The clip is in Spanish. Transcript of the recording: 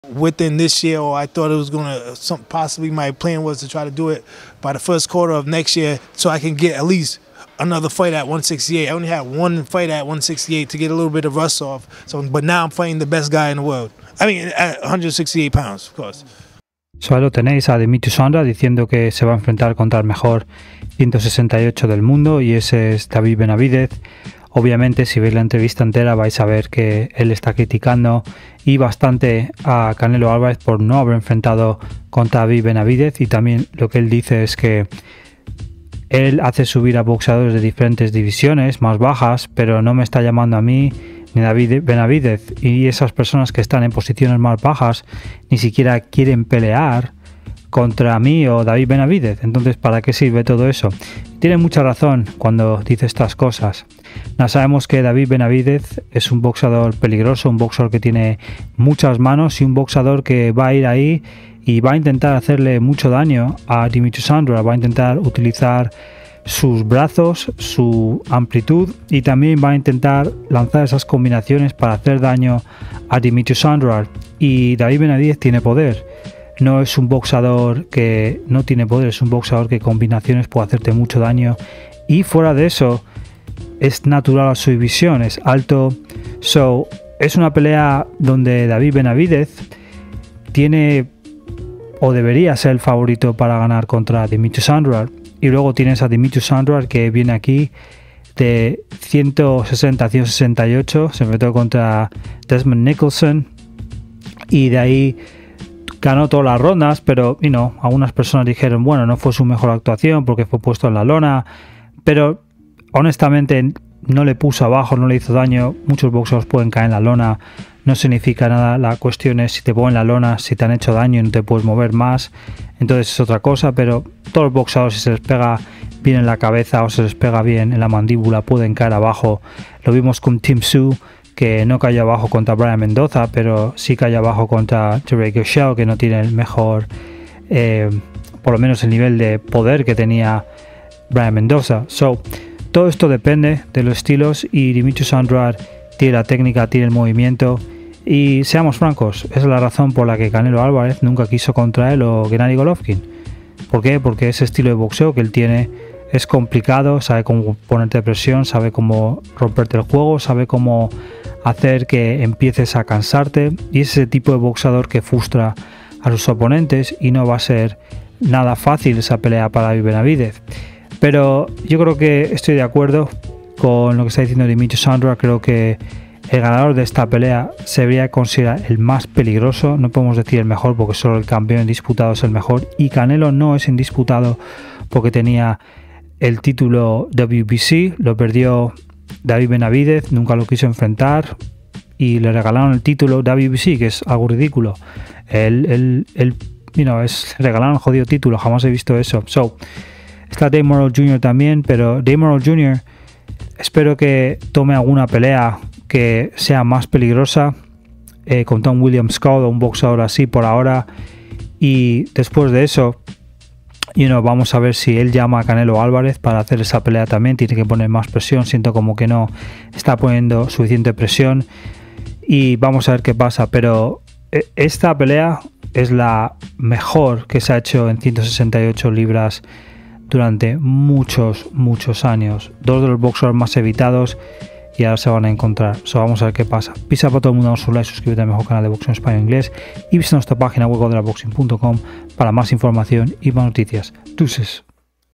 within this year, or I thought it was gonna possibly my plan was to try to do it by the first quarter of next year, so I can get at least another fight at 168. I only had one fight at 168 to get a little bit of rust off. So, but now I'm fighting the best guy in the world. I mean, at 168 pounds, of course. Solo tenéis a Demetrius Andrade diciendo que se va a enfrentar contra el mejor 168 del mundo, y ese es David Benavidez. Obviamente, si veis la entrevista entera vais a ver que él está criticando y bastante a Canelo Álvarez por no haber enfrentado contra David Benavidez, y también lo que él dice es que él hace subir a boxeadores de diferentes divisiones más bajas, pero no me está llamando a mí ni David Benavidez, y esas personas que están en posiciones más bajas ni siquiera quieren pelear contra mí o David Benavidez. Entonces, ¿para qué sirve todo eso? Tiene mucha razón cuando dice estas cosas. Ya sabemos que David Benavidez es un boxeador peligroso, un boxeador que tiene muchas manos y un boxeador que va a ir ahí y va a intentar hacerle mucho daño a Demetrius Andrade. Va a intentar utilizar sus brazos, su amplitud, y también va a intentar lanzar esas combinaciones para hacer daño a Demetrius Andrade. Y David Benavidez tiene poder. No es un boxeador que no tiene poder, es un boxeador que combinaciones puede hacerte mucho daño, y fuera de eso es natural a su división, es alto. So, es una pelea donde David Benavidez tiene o debería ser el favorito para ganar contra Demetrius Andrade. Y luego tienes a Demetrius Andrade, que viene aquí de 160 a 168, se enfrentó contra Desmond Nicholson y de ahí ganó todas las rondas, pero algunas personas dijeron, bueno, no fue su mejor actuación porque fue puesto en la lona, pero honestamente no le puso abajo, no le hizo daño. Muchos boxeadores pueden caer en la lona, no significa nada. La cuestión es si te ponen en la lona, si te han hecho daño y no te puedes mover más, entonces es otra cosa. Pero todos los boxeadores, si se les pega bien en la cabeza o se les pega bien en la mandíbula, pueden caer abajo. Lo vimos con Tim Tszyu, que no cayó abajo contra Brian Mendoza, pero sí cayó abajo contra Terry Gushel, que no tiene el mejor, por lo menos el nivel de poder que tenía Brian Mendoza. Todo esto depende de los estilos, y Demetrius Andrade tiene la técnica, tiene el movimiento, y seamos francos, esa es la razón por la que Canelo Álvarez nunca quiso contra él o Gennady Golovkin. ¿Por qué? Porque ese estilo de boxeo que él tiene es complicado, sabe cómo ponerte presión, sabe cómo romperte el juego, sabe cómo hacer que empieces a cansarte, y es ese tipo de boxeador que frustra a sus oponentes, y no va a ser nada fácil esa pelea para David Benavidez. Pero yo creo que estoy de acuerdo con lo que está diciendo Demetrius Andrade. Creo que el ganador de esta pelea se debería considerar el más peligroso. No podemos decir el mejor porque solo el campeón indisputado es el mejor, y Canelo no es indisputado porque tenía el título WBC, lo perdió David Benavidez, nunca lo quiso enfrentar y le regalaron el título WBC, que es algo ridículo. Le regalaron el jodido título, jamás he visto eso. Está Dave Morrell Jr. también, pero Dave Morrell Jr. espero que tome alguna pelea que sea más peligrosa con Tom Williams Scott o un boxeador así por ahora, y después de eso vamos a ver si él llama a Canelo Álvarez para hacer esa pelea también. Tiene que poner más presión, siento como que no está poniendo suficiente presión, y vamos a ver qué pasa. Pero esta pelea es la mejor que se ha hecho en 168 libras durante muchos años. Dos de los boxeadores más evitados, y ahora se van a encontrar. Vamos a ver qué pasa. Pisa para todo el mundo, damos un like, suscríbete al mejor canal de boxeo en español e inglés, y visita nuestra página web godelaboxing.com para más información y más noticias. Deuces.